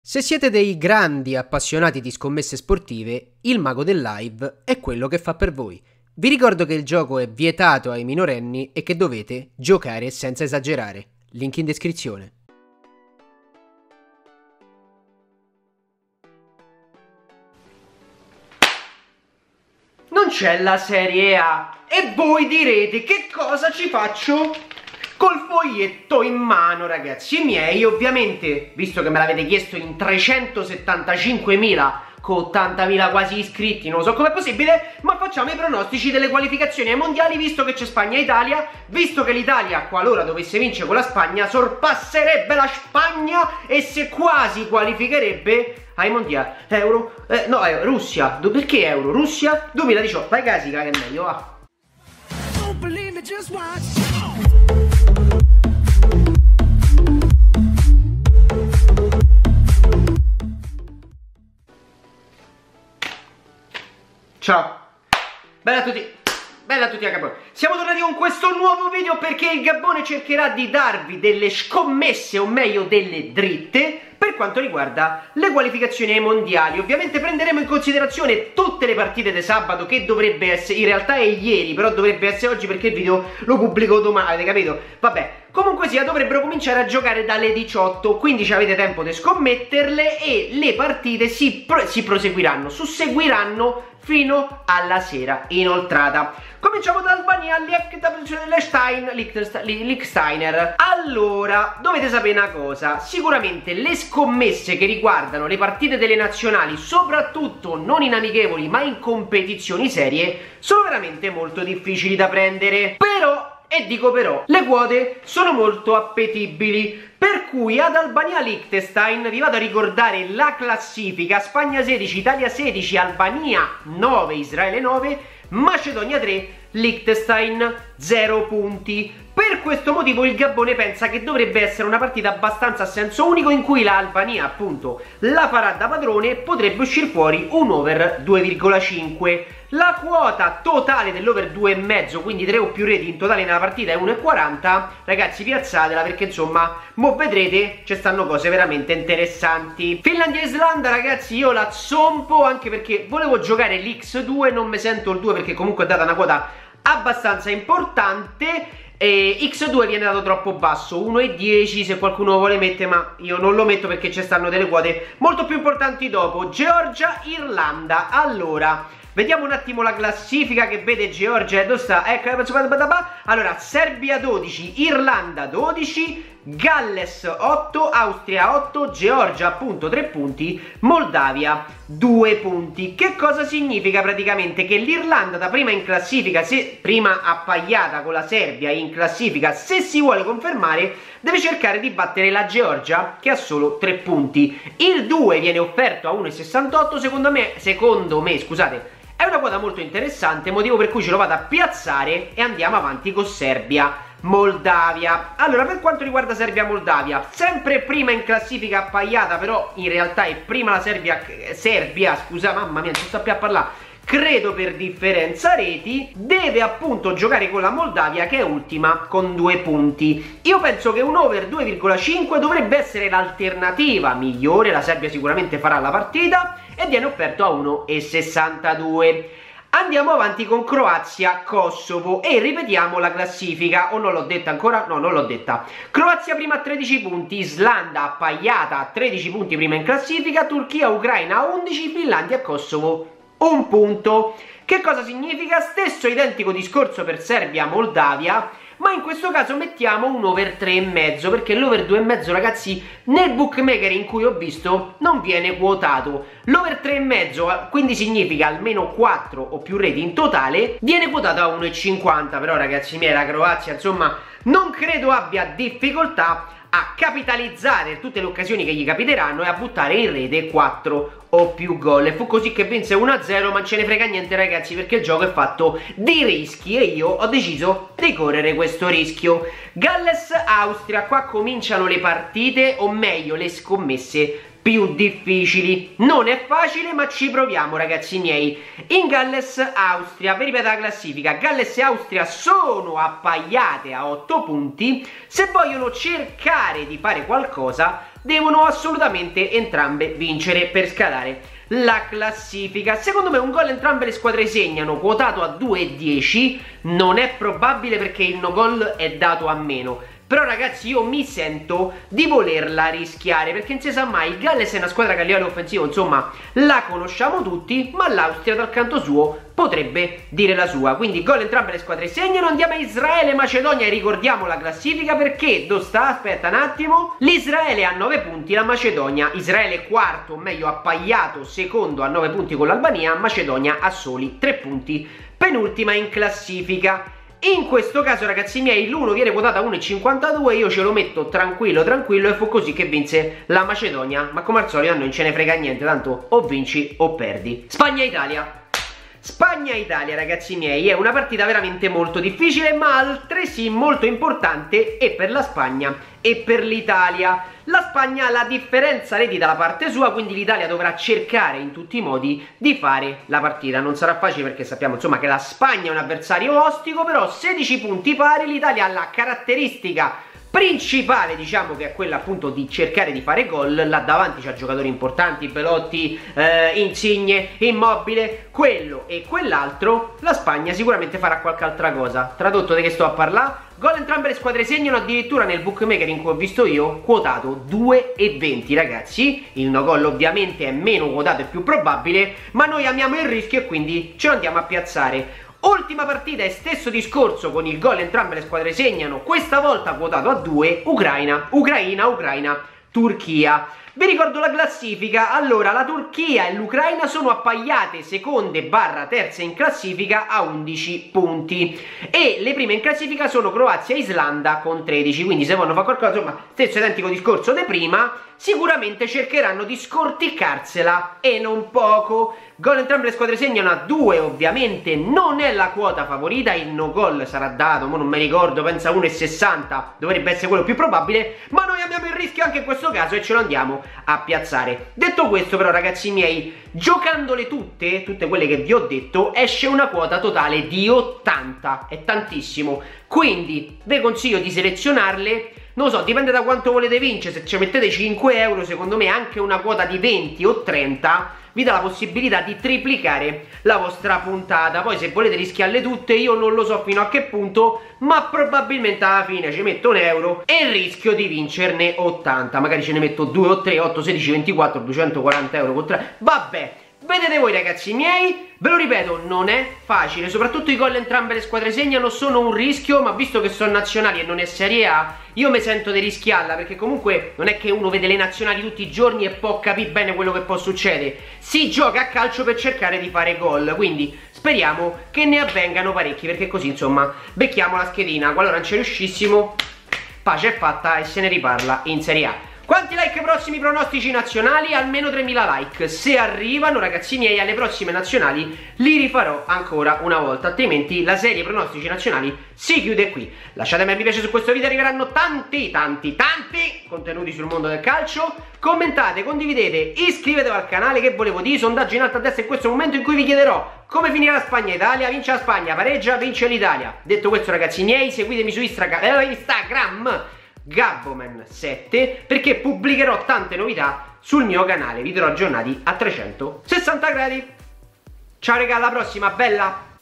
Se siete dei grandi appassionati di scommesse sportive, il mago del live è quello che fa per voi. Vi ricordo che il gioco è vietato ai minorenni e che dovete giocare senza esagerare. Link in descrizione. Non c'è la Serie A e voi direte che cosa ci faccio col foglietto in mano, ragazzi miei. Ovviamente, visto che me l'avete chiesto in 375.000 con 80.000 quasi iscritti, non so com'è possibile, ma facciamo i pronostici delle qualificazioni ai mondiali, visto che c'è Spagna e Italia, visto che l'Italia, qualora dovesse vincere con la Spagna, sorpasserebbe la Spagna e se quasi qualificherebbe ai mondiali. Russia. Perché Euro? Russia 2018. Vai Casica che è meglio, va. Ciao, bella a tutti a Gabone. Siamo tornati con questo nuovo video perché il Gabone cercherà di darvi delle scommesse, o meglio delle dritte, per quanto riguarda le qualificazioni ai mondiali. Ovviamente prenderemo in considerazione tutte le partite di sabato, che dovrebbe essere, in realtà è ieri, però dovrebbe essere oggi perché il video lo pubblico domani, avete capito? Vabbè, comunque sia, dovrebbero cominciare a giocare dalle 18, quindi avete tempo di scommetterle e le partite si proseguiranno, susseguiranno fino alla sera inoltrata. Cominciamo da Albania, Liechtensteiner. Allora, dovete sapere una cosa: sicuramente le scommesse che riguardano le partite delle nazionali, soprattutto non in amichevoli ma in competizioni serie, sono veramente molto difficili da prendere. E dico però, le quote sono molto appetibili, per cui ad Albania-Liechtenstein vi vado a ricordare la classifica: Spagna 16, Italia 16, Albania 9, Israele 9, Macedonia 3, Liechtenstein 0 punti. Per questo motivo il Gabone pensa che dovrebbe essere una partita abbastanza a senso unico, in cui l'Albania appunto la farà da padrone e potrebbe uscire fuori un over 2,5. La quota totale dell'over 2,5, quindi 3 o più reti in totale nella partita, è 1,40. Ragazzi, piazzatela perché insomma, mo vedrete, ci stanno cose veramente interessanti. Finlandia e Islanda, ragazzi, io la zompo, anche perché volevo giocare l'X2, non mi sento il 2 perché comunque è data una quota abbastanza importante. E X2 viene dato troppo basso, 1,10 se qualcuno lo vuole mettere, ma io non lo metto perché ci stanno delle quote molto più importanti dopo. Georgia, Irlanda. Allora, vediamo un attimo la classifica che vede Georgia e dove sta. Ecco, allora, Serbia 12, Irlanda 12, Galles 8, Austria 8, Georgia appunto 3 punti, Moldavia 2 punti. Che cosa significa praticamente? Che l'Irlanda da prima in classifica, prima appaiata con la Serbia in classifica, se si vuole confermare deve cercare di battere la Georgia che ha solo 3 punti. Il 2 viene offerto a 1,68, secondo me, scusate, è una quota molto interessante, motivo per cui ce lo vado a piazzare e andiamo avanti con Serbia Moldavia. Allora, per quanto riguarda Serbia-Moldavia, sempre prima in classifica appaiata, però in realtà è prima la Serbia, scusa, mamma mia, non sto più a parlare, credo per differenza reti, deve appunto giocare con la Moldavia che è ultima con 2 punti. Io penso che un over 2,5 dovrebbe essere l'alternativa migliore. La Serbia sicuramente farà la partita e viene offerto a 1,62. Andiamo avanti con Croazia-Kosovo e ripetiamo la classifica. O non l'ho detta ancora? No, non l'ho detta. Croazia prima a 13 punti, Islanda appaiata a 13 punti prima in classifica, Turchia-Ucraina a 11, Finlandia-Kosovo 1 punto. Che cosa significa? Stesso identico discorso per Serbia-Moldavia, ma in questo caso mettiamo un over 3,5 perché l'over 2,5, ragazzi, nel bookmaker in cui ho visto non viene quotato. L'over 3,5 quindi significa almeno 4 o più reti in totale, viene quotato a 1,50. però ragazzi miei, la Croazia insomma non credo abbia difficoltà a capitalizzare tutte le occasioni che gli capiteranno e a buttare in rete 4 o più gol. E fu così che vinse 1-0, ma ce ne frega niente ragazzi, perché il gioco è fatto di rischi e io ho deciso di correre questo rischio. Galles-Austria, qua cominciano le partite, o meglio le scommesse più difficili. Non è facile, ma ci proviamo ragazzi miei. In Galles-Austria, vi ripeto la classifica, Galles e Austria sono appaiate a 8 punti. Se vogliono cercare di fare qualcosa devono assolutamente entrambe vincere per scalare la classifica. Secondo me un gol entrambe le squadre segnano, quotato a 2,10, non è probabile perché il no gol è dato a meno. Però ragazzi, io mi sento di volerla rischiare, perché non si sa mai, il Galles è una squadra che a livello offensivo, insomma, la conosciamo tutti, ma l'Austria dal canto suo potrebbe dire la sua. Quindi gol entrambe le squadre segnano, andiamo a Israele-Macedonia e ricordiamo la classifica perché, dove sta? Aspetta un attimo, l'Israele ha 9 punti, la Macedonia, Israele quarto, o meglio appaiato secondo a 9 punti con l'Albania, Macedonia ha soli 3 punti, penultima in classifica. In questo caso ragazzi miei l'1 viene quotato a 1,52, io ce lo metto tranquillo e fu così che vinse la Macedonia, ma come al solito a noi non ce ne frega niente, tanto o vinci o perdi. Spagna-Italia. Spagna-Italia ragazzi miei è una partita veramente molto difficile, ma altresì molto importante e per la Spagna e per l'Italia. La Spagna ha la differenza reti dalla parte sua, quindi l'Italia dovrà cercare in tutti i modi di fare la partita. Non sarà facile perché sappiamo insomma che la Spagna è un avversario ostico, però 16 punti pari, l'Italia ha la caratteristica principale, diciamo, che è quella appunto di cercare di fare gol. Là davanti c'ha giocatori importanti, Belotti, Insigne, Immobile, quello e quell'altro. La Spagna sicuramente farà qualche altra cosa. Tradotto di che sto a parlare? Gol entrambe le squadre segnano, addirittura nel bookmaker in cui ho visto io, quotato 2,20 ragazzi. Il no gol ovviamente è meno quotato e più probabile, ma noi amiamo il rischio e quindi ce lo andiamo a piazzare. Ultima partita e stesso discorso con il gol entrambe le squadre segnano, questa volta quotato a 2, Ucraina, Turchia. Vi ricordo la classifica, allora la Turchia e l'Ucraina sono appaiate seconde barra terze in classifica a 11 punti e le prime in classifica sono Croazia e Islanda con 13, quindi se vogliono fare qualcosa, insomma, stesso identico discorso di prima, sicuramente cercheranno di scorticarsela e non poco. Gol entrambe le squadre segnano a 2, ovviamente non è la quota favorita, il no gol sarà dato, ma non mi ricordo, pensa 1,60, dovrebbe essere quello più probabile, ma noi abbiamo il rischio anche in questo caso e ce lo andiamo a piazzare. Detto questo però ragazzi miei, giocandole tutte quelle che vi ho detto, esce una quota totale di 80, è tantissimo, quindi vi consiglio di selezionarle. Non lo so, dipende da quanto volete vincere, se ci mettete 5 euro secondo me anche una quota di 20 o 30 vi dà la possibilità di triplicare la vostra puntata. Poi se volete rischiarle tutte io non lo so fino a che punto, ma probabilmente alla fine ci metto un euro e rischio di vincerne 80. Magari ce ne metto 2 o 3, 8, 16, 24, 240 euro con 3. Vabbè, vedete voi ragazzi miei, ve lo ripeto, non è facile, soprattutto i gol entrambe le squadre segnano, sono un rischio, ma visto che sono nazionali e non è Serie A, io mi sento di rischiarla, perché comunque non è che uno vede le nazionali tutti i giorni e può capire bene quello che può succedere. Si gioca a calcio per cercare di fare gol, quindi speriamo che ne avvengano parecchi, perché così insomma becchiamo la schedina, qualora non ci riuscissimo, pace è fatta e se ne riparla in Serie A. Quanti like ai prossimi pronostici nazionali? Almeno 3000 like. Se arrivano ragazzi miei alle prossime nazionali li rifarò ancora una volta, altrimenti la serie pronostici nazionali si chiude qui. Lasciatemi un mi piace su questo video, arriveranno tanti contenuti sul mondo del calcio. Commentate, condividete, iscrivetevi al canale. Che volevo dire, sondaggio in alto a destra in questo momento in cui vi chiederò come finirà la Spagna-Italia, vince la Spagna, pareggia, vince l'Italia. Detto questo ragazzi miei, seguitemi su Instagram Gabboman7 perché pubblicherò tante novità sul mio canale, vi terrò aggiornati a 360 gradi. Ciao raga, alla prossima, bella!